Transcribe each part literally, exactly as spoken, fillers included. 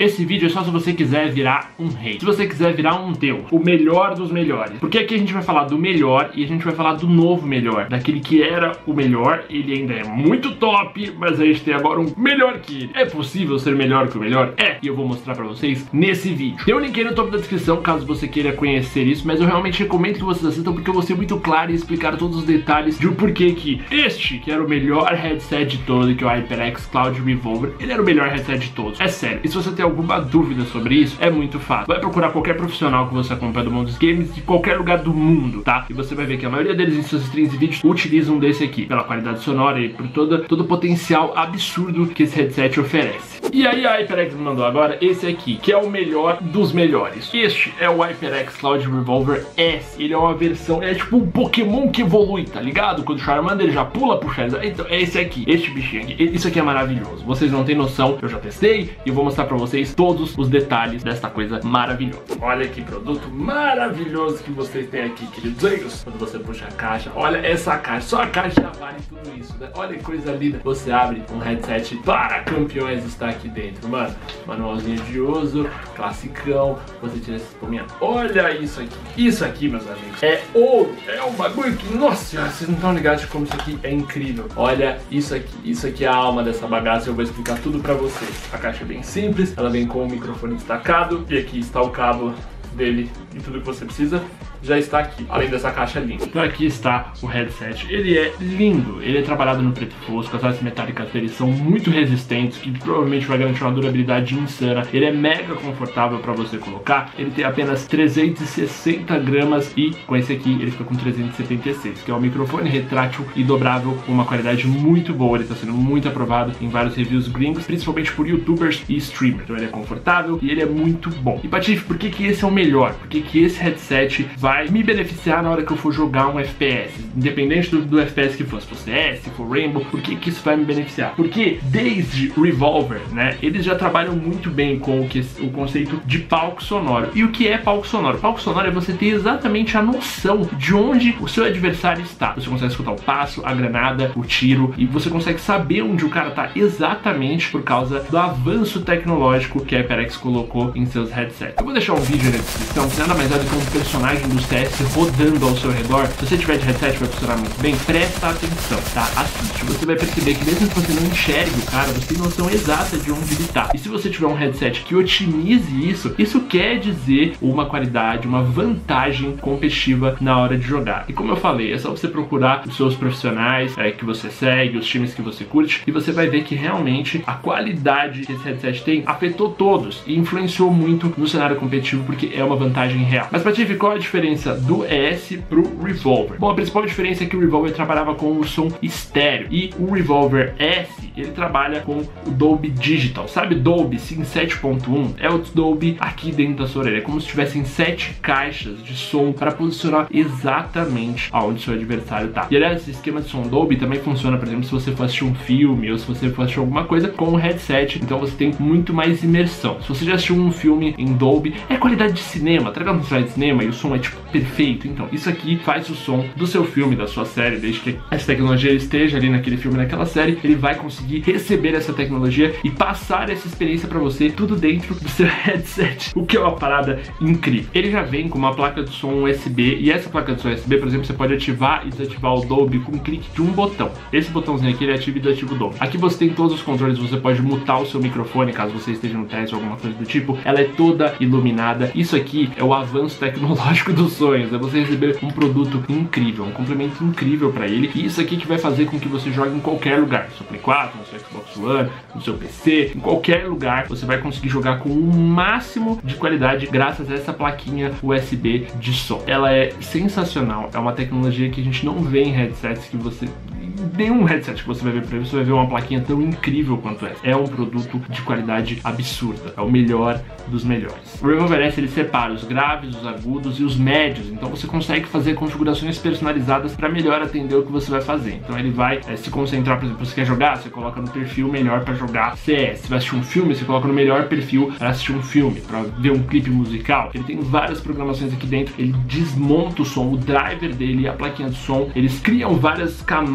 Esse vídeo é só se você quiser virar um rei, se você quiser virar um deus, o melhor dos melhores. Porque aqui a gente vai falar do melhor e a gente vai falar do novo melhor, daquele que era o melhor. Ele ainda é muito top, mas a gente tem agora um melhor que ele. É possível ser melhor que o melhor? É, e eu vou mostrar pra vocês nesse vídeo. Tem um link aí no topo da descrição caso você queira conhecer isso, mas eu realmente recomendo que vocês assistam porque eu vou ser muito claro e explicar todos os detalhes de o porquê que este, que era o melhor headset de todos, que é o HyperX Cloud Revolver, ele era o melhor headset de todos. É sério, e se você tem alguma dúvida sobre isso, é muito fácil. Vai procurar qualquer profissional que você acompanha do mundo dos games, de qualquer lugar do mundo, tá? E você vai ver que a maioria deles em seus streams e vídeos utilizam desse aqui, pela qualidade sonora e por toda, todo o potencial absurdo que esse headset oferece. E aí a HyperX me mandou agora esse aqui, que é o melhor dos melhores. Este é o HyperX Cloud Revolver S. Ele é uma versão, é tipo um Pokémon que evolui, tá ligado? Quando o Charmander ele já pula pro Charizard. Então é esse aqui, este bichinho aqui. Isso aqui é maravilhoso. Vocês não têm noção, eu já testei e eu vou mostrar pra vocês todos os detalhes desta coisa maravilhosa. Olha que produto maravilhoso que vocês têm aqui, queridos. Quando você puxa a caixa, olha essa caixa, só a caixa vale tudo isso, né? Olha que coisa linda. Você abre um headset para campeões, está aqui dentro, mano. Manualzinho de uso, classicão. Você tira esse espuminha. Olha isso aqui. Isso aqui, meus amigos, é ouro. É um bagulho que, nossa senhora, vocês não estão ligados de como isso aqui é incrível. Olha isso aqui. Isso aqui é a alma dessa bagaça. Eu vou explicar tudo pra vocês. A caixa é bem simples. Ela vem com o microfone destacado. E aqui está o cabo dele e tudo que você precisa já está aqui, além dessa caixa linda. Então aqui está o headset. Ele é lindo, ele é trabalhado no preto fosco, as hastes metálicas dele são muito resistentes, que provavelmente vai garantir uma durabilidade insana. Ele é mega confortável para você colocar. Ele tem apenas trezentos e sessenta gramas e com esse aqui ele fica com trezentos e setenta e seis, que é um microfone retrátil e dobrável com uma qualidade muito boa. Ele está sendo muito aprovado em vários reviews gringos, principalmente por youtubers e streamers. Então ele é confortável e ele é muito bom. E Patife, por que que esse é o melhor? Por que que esse headset vai vai me beneficiar na hora que eu for jogar um F P S, independente do, do F P S que for, se for C S, se for Rainbow. Por que que isso vai me beneficiar? Porque desde Revolver, né, eles já trabalham muito bem com o, que, o conceito de palco sonoro. E o que é palco sonoro? Palco sonoro é você ter exatamente a noção de onde o seu adversário está. Você consegue escutar o passo, a granada, o tiro, e você consegue saber onde o cara está exatamente por causa do avanço tecnológico que a HyperX colocou em seus headsets. Eu vou deixar um vídeo na descrição, que nada mais é do que um personagem do C S rodando ao seu redor. Se você tiver de headset vai funcionar muito bem. Presta atenção, tá? Assiste. Você vai perceber que mesmo que você não enxergue o cara, você tem noção exata de onde ele tá. E se você tiver um headset que otimize isso, isso quer dizer uma qualidade, uma vantagem competitiva na hora de jogar. E como eu falei, é só você procurar os seus profissionais é, que você segue, os times que você curte, e você vai ver que realmente a qualidade que esse headset tem afetou todos e influenciou muito no cenário competitivo, porque é uma vantagem real. Mas pra te qual a diferença do E S pro Revolver? Bom, a principal diferença é que o Revolver trabalhava com o som estéreo e o Revolver S, ele trabalha com o Dolby Digital. Sabe Dolby Sim sete ponto um? É o Dolby aqui dentro da sua orelha. É como se tivessem sete caixas de som para posicionar exatamente aonde seu adversário tá. E aliás, esse esquema de som Dolby também funciona, por exemplo, se você for assistir um filme ou se você for assistir alguma coisa com um headset, então você tem muito mais imersão. Se você já assistiu um filme em Dolby, é qualidade de cinema, tá ligado? No slide de cinema e o som é tipo perfeito. Então isso aqui faz o som do seu filme, da sua série, desde que essa tecnologia esteja ali naquele filme, naquela série, ele vai conseguir receber essa tecnologia e passar essa experiência pra você, tudo dentro do seu headset, o que é uma parada incrível. Ele já vem com uma placa de som U S B, e essa placa de som U S B, por exemplo, você pode ativar e desativar o Dolby com um clique de um botão. Esse botãozinho aqui, ele ativa e desativa o Dolby. Aqui você tem todos os controles, você pode mutar o seu microfone caso você esteja no teste ou alguma coisa do tipo. Ela é toda iluminada. Isso aqui é o avanço tecnológico dos sonhos, é você receber um produto incrível, um complemento incrível pra ele, e isso aqui que vai fazer com que você jogue em qualquer lugar, no seu Play quatro, no seu Xbox One, no seu P C, em qualquer lugar você vai conseguir jogar com o máximo de qualidade graças a essa plaquinha U S B de som. Ela é sensacional, é uma tecnologia que a gente não vê em headsets, que você... nenhum headset que você vai ver por aí, você vai ver uma plaquinha tão incrível quanto essa. É um produto de qualidade absurda, é o melhor dos melhores. O Revolver S, ele separa os graves, os agudos e os médios, então você consegue fazer configurações personalizadas para melhor atender o que você vai fazer. Então ele vai é, se concentrar, por exemplo, você quer jogar, você coloca no perfil melhor para jogar C S. Você vai assistir um filme, você coloca no melhor perfil para assistir um filme, para ver um clipe musical. Ele tem várias programações aqui dentro, ele desmonta o som, o driver dele, a plaquinha de som, eles criam várias camadas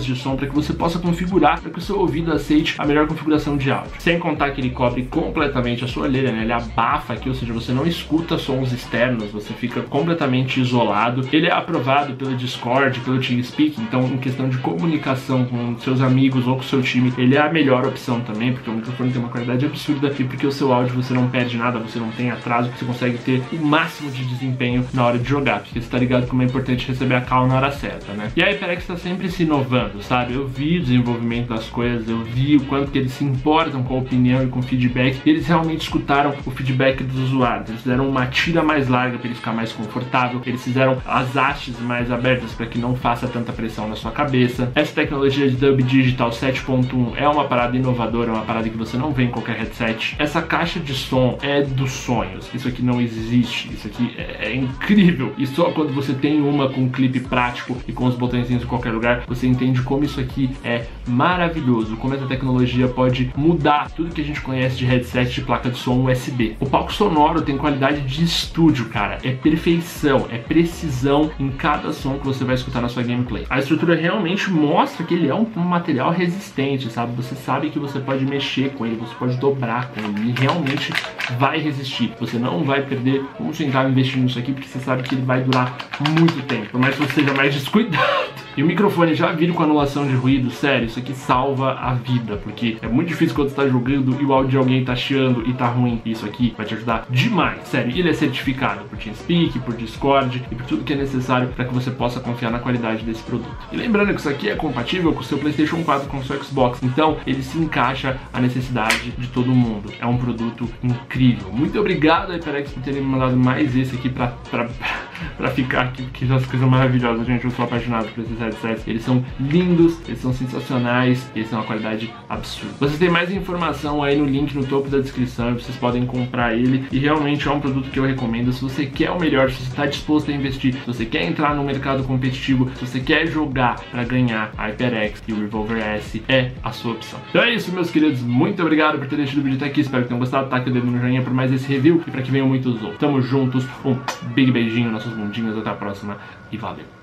de som para que você possa configurar para que o seu ouvido aceite a melhor configuração de áudio. Sem contar que ele cobre completamente a sua orelha, né? Ele abafa aqui, ou seja, você não escuta sons externos, você fica completamente isolado. Ele é aprovado pelo Discord, pelo TeamSpeak, então em questão de comunicação com seus amigos ou com o seu time, ele é a melhor opção também, porque o microfone tem uma qualidade absurda e porque o seu áudio você não perde nada, você não tem atraso, você consegue ter o máximo de desempenho na hora de jogar, porque você tá ligado como é importante receber a call na hora certa, né? E a HyperX tá sempre se inovando, sabe? Eu vi o desenvolvimento das coisas, eu vi o quanto que eles se importam com a opinião e com o feedback, e eles realmente escutaram o feedback dos usuários, eles fizeram uma tira mais larga para ele ficar mais confortável, eles fizeram as hastes mais abertas para que não faça tanta pressão na sua cabeça. Essa tecnologia de Dub Digital sete ponto um é uma parada inovadora, é uma parada que você não vê em qualquer headset. Essa caixa de som é dos sonhos, isso aqui não existe, isso aqui é, é incrível, e só quando você tem uma com um clipe prático e com os botõezinhos em qualquer lugar, você entende como isso aqui é maravilhoso, como essa tecnologia pode mudar tudo que a gente conhece de headset de placa de som U S B. O palco sonoro tem qualidade de estúdio, cara, é perfeição, é precisão em cada som que você vai escutar na sua gameplay. A estrutura realmente mostra que ele é um, um material resistente, sabe? Você sabe que você pode mexer com ele, você pode dobrar com ele, e realmente vai resistir. Você não vai perder um centavo investindo nisso aqui, porque você sabe que ele vai durar muito tempo, por mais que você seja mais descuidado. E o microfone já vir com anulação de ruído, sério, isso aqui salva a vida, porque é muito difícil quando você tá jogando e o áudio de alguém tá chiando e tá ruim. Isso aqui vai te ajudar demais, sério. Ele é certificado por TeamSpeak, por Discord e por tudo que é necessário para que você possa confiar na qualidade desse produto. E lembrando que isso aqui é compatível com o seu PlayStation quatro, com o seu Xbox, então ele se encaixa à necessidade de todo mundo. É um produto incrível. Muito obrigado, HyperX, por terem me mandado mais esse aqui pra, pra, pra ficar aqui, porque são as coisas maravilhosas, gente. Eu sou apaixonado por esses headsets. Eles são lindos, eles são sensacionais, eles têm uma qualidade absurda. Vocês têm mais informação aí no link no topo da descrição, vocês podem comprar ele, e realmente é um produto que eu recomendo. Se você quer o melhor, se você está disposto a investir, se você quer entrar no mercado competitivo, se você quer jogar para ganhar, a HyperX e o Revolver S é a sua opção. Então é isso, meus queridos, muito obrigado por ter deixado o vídeo até aqui, espero que tenham gostado. Taque o dedo no joinha por mais esse review e para que venham muitos outros. Tamo juntos, um big beijinho, nossos mundinhos, até a próxima e valeu!